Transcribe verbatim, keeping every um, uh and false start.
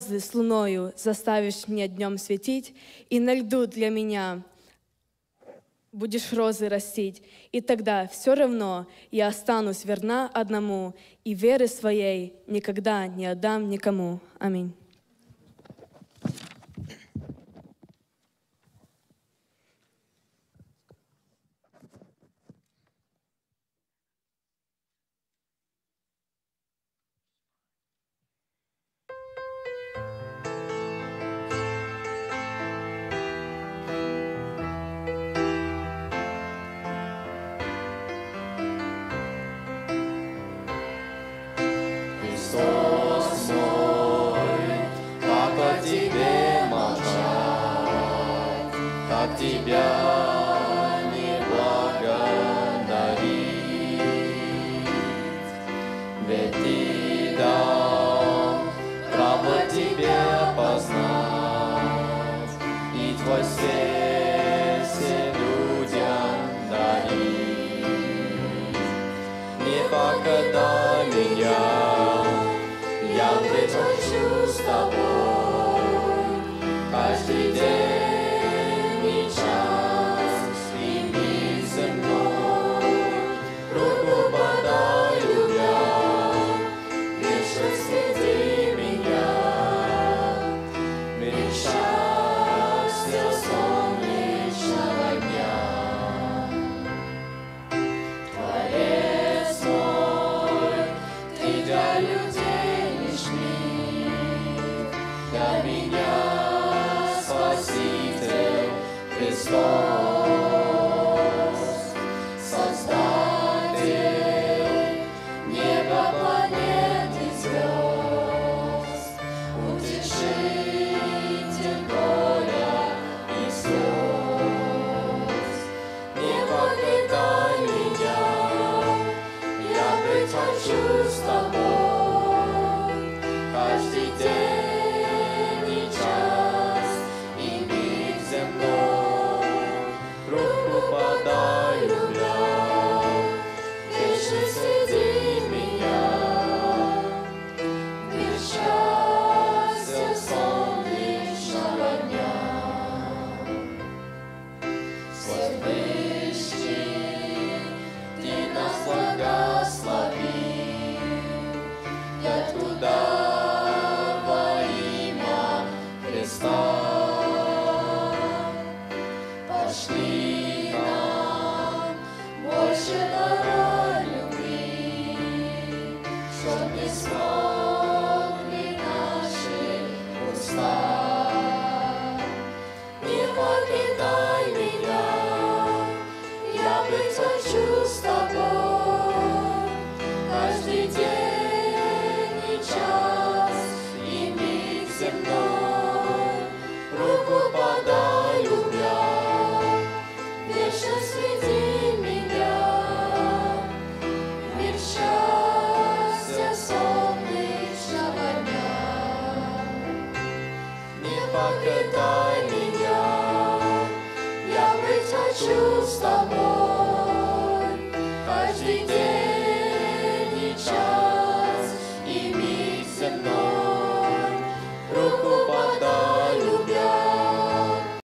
с луною заставишь меня днем светить, и на льду для меня будешь розы растить. И тогда все равно я останусь верна одному, и веры своей никогда не отдам никому. Аминь. Христос мой, как о Тебе молчать, как Тебя не благодарить, ведь Ты дал право Тебе познать, и Твой свет всем людям дарить. Не покатай меня, я быть хочу с Тобой каждый день и час, и миг земной. Руку подай, любя, вечно свети меня, мир счастья солнечного дня. Творец мой, Ты для людей лишь миг, для меня Спаситель Христос, Создатель неба, планет и звезд, утешитель горя и слез. Не покидай меня, я быть хочу с Тобой каждый день и час, и миг земной. Руку подай, любя, вечно среди меня, мир счастья солнечного дня. Всевышний, Ты нас благослови, я туда во имя Христа. Пошли нам больше дара любви, чтоб не смолкли наши уста. Не покидай меня, я быть хочу с Тобой каждый день и час, и миг земной. Руку подай, любя, вечно среди меня, мир счастья солнечного дня. Не покидай меня, я быть хочу с Тобой